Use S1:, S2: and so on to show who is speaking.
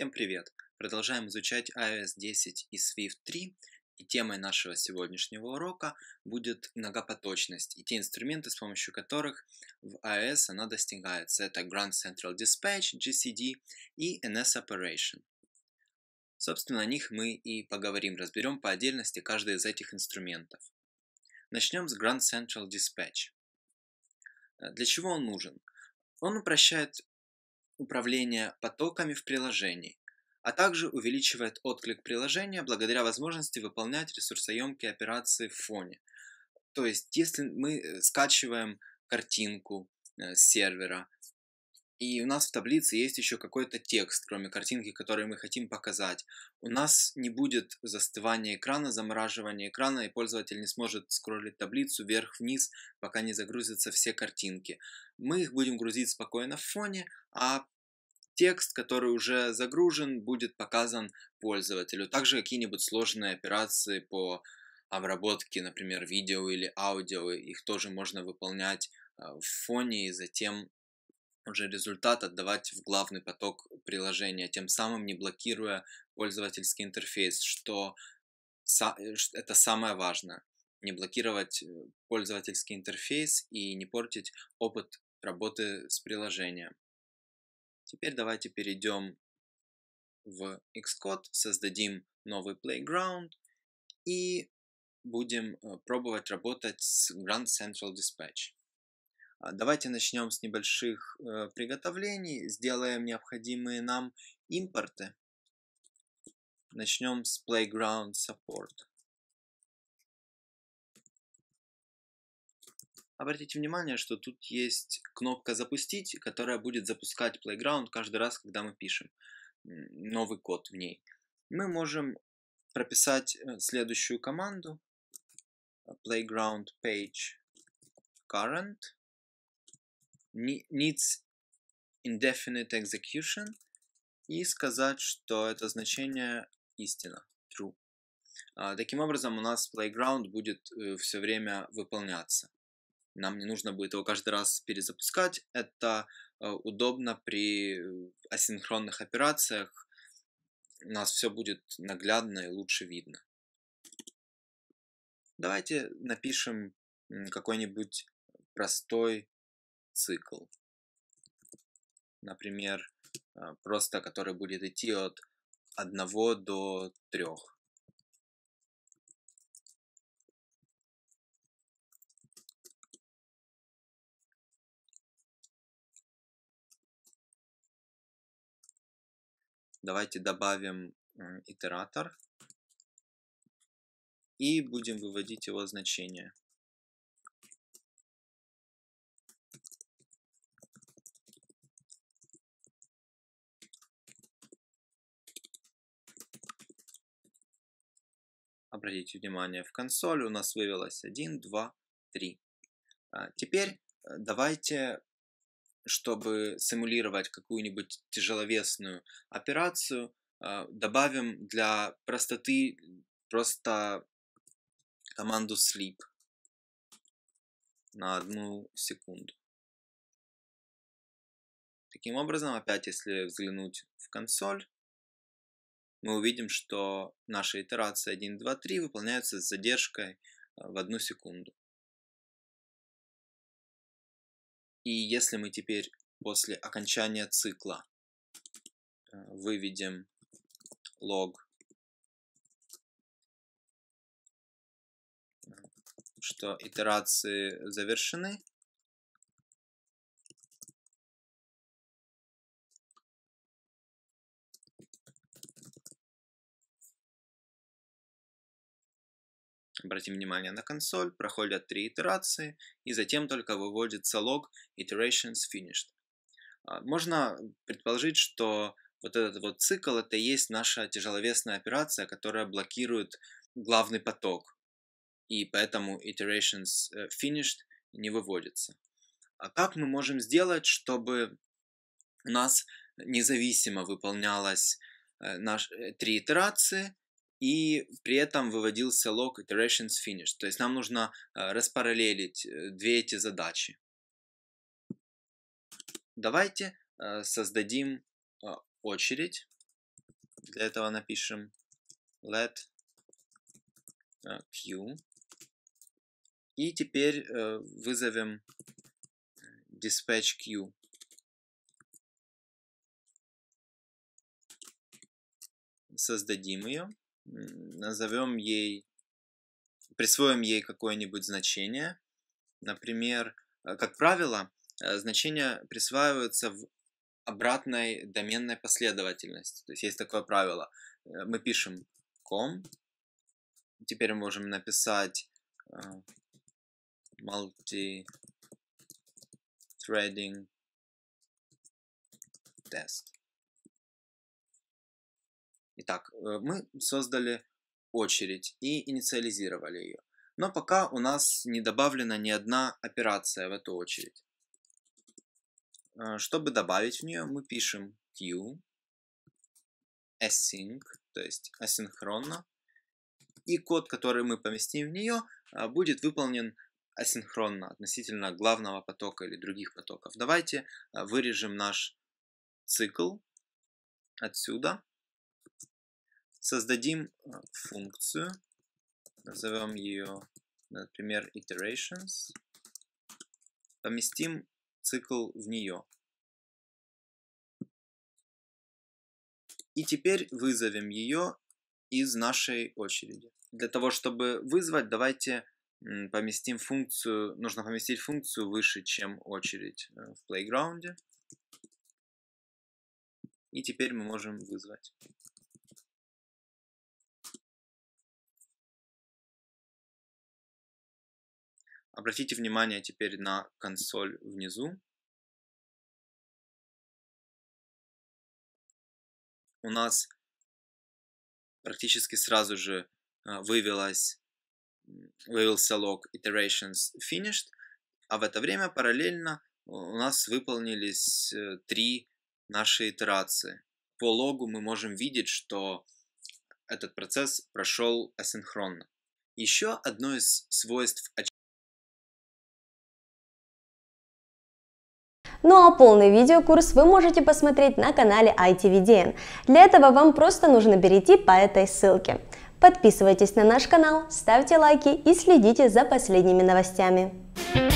S1: Всем привет! Продолжаем изучать iOS 10 и Swift 3, и темой нашего сегодняшнего урока будет многопоточность и те инструменты, с помощью которых в iOS она достигается. Это Grand Central Dispatch, GCD и NS Operation. Собственно, о них мы и поговорим, разберем по отдельности каждый из этих инструментов. Начнем с Grand Central Dispatch. Для чего он нужен? Он упрощает управление потоками в приложении, а также увеличивает отклик приложения благодаря возможности выполнять ресурсоемкие операции в фоне. То есть, если мы скачиваем картинку с сервера, и у нас в таблице есть еще какой-то текст, кроме картинки, который мы хотим показать, у нас не будет застывания экрана, замораживания экрана, и пользователь не сможет скроллить таблицу вверх-вниз, пока не загрузятся все картинки. Мы их будем грузить спокойно в фоне, а текст, который уже загружен, будет показан пользователю. Также какие-нибудь сложные операции по обработке, например, видео или аудио, их тоже можно выполнять в фоне и затем уже результат отдавать в главный поток приложения, тем самым не блокируя пользовательский интерфейс, что это самое важное. Не блокировать пользовательский интерфейс и не портить опыт работы с приложением. Теперь давайте перейдем в Xcode, создадим новый playground и будем пробовать работать с Grand Central Dispatch. Давайте начнем с небольших приготовлений, сделаем необходимые нам импорты. Начнем с Playground Support. Обратите внимание, что тут есть кнопка «Запустить», которая будет запускать Playground каждый раз, когда мы пишем новый код в ней. Мы можем прописать следующую команду: playground page current needs indefinite execution и сказать, что это значение истина, true. Таким образом, у нас playground будет все время выполняться. Нам не нужно будет его каждый раз перезапускать. Это удобно при асинхронных операциях. У нас все будет наглядно и лучше видно. Давайте напишем какой-нибудь простой цикл. Например, просто который будет идти от 1 до 3. Давайте добавим итератор и будем выводить его значение. Обратите внимание, в консоль у нас вывелось 1, 2, 3. Теперь давайте, чтобы симулировать какую-нибудь тяжеловесную операцию, добавим для простоты просто команду sleep на 1 секунду. Таким образом, опять, если взглянуть в консоль, мы увидим, что наши итерации 1, 2, 3 выполняются с задержкой в 1 секунду. И если мы теперь после окончания цикла выведем лог, что итерации завершены, обратим внимание на консоль, проходят 3 итерации, и затем только выводится лог iterations finished. Можно предположить, что вот этот вот цикл — это и есть наша тяжеловесная операция, которая блокирует главный поток, и поэтому iterations finished не выводится. А как мы можем сделать, чтобы у нас независимо выполнялось 3 итерации, и при этом выводился лог iterations finished? То есть нам нужно распараллелить 2 эти задачи. Давайте создадим очередь Для этого напишем let queue. И теперь вызовем dispatch queue. Создадим ее, назовем ей, присвоим ей какое-нибудь значение. Например, как правило, значения присваиваются в обратной доменной последовательности. То есть есть такое правило. Мы пишем com, теперь мы можем написать multi-threading test. Итак, мы создали очередь и инициализировали ее. Но пока у нас не добавлена ни одна операция в эту очередь. Чтобы добавить в нее, мы пишем queue async, то есть асинхронно. И код, который мы поместим в нее, будет выполнен асинхронно относительно главного потока или других потоков. Давайте вырежем наш цикл отсюда. Создадим функцию, назовем ее, например, iterations, поместим цикл в нее. И теперь вызовем ее из нашей очереди. Для того, чтобы вызвать, давайте поместим функцию, нужно поместить функцию выше, чем очередь в playground. И теперь мы можем вызвать. Обратите внимание теперь на консоль внизу. У нас практически сразу же вывелся лог iterations finished, а в это время параллельно у нас выполнились 3 наши итерации. По логу мы можем видеть, что этот процесс прошел асинхронно. Еще одно из свойств.
S2: Ну а полный видеокурс вы можете посмотреть на канале ITVDN. Для этого вам просто нужно перейти по этой ссылке. Подписывайтесь на наш канал, ставьте лайки и следите за последними новостями.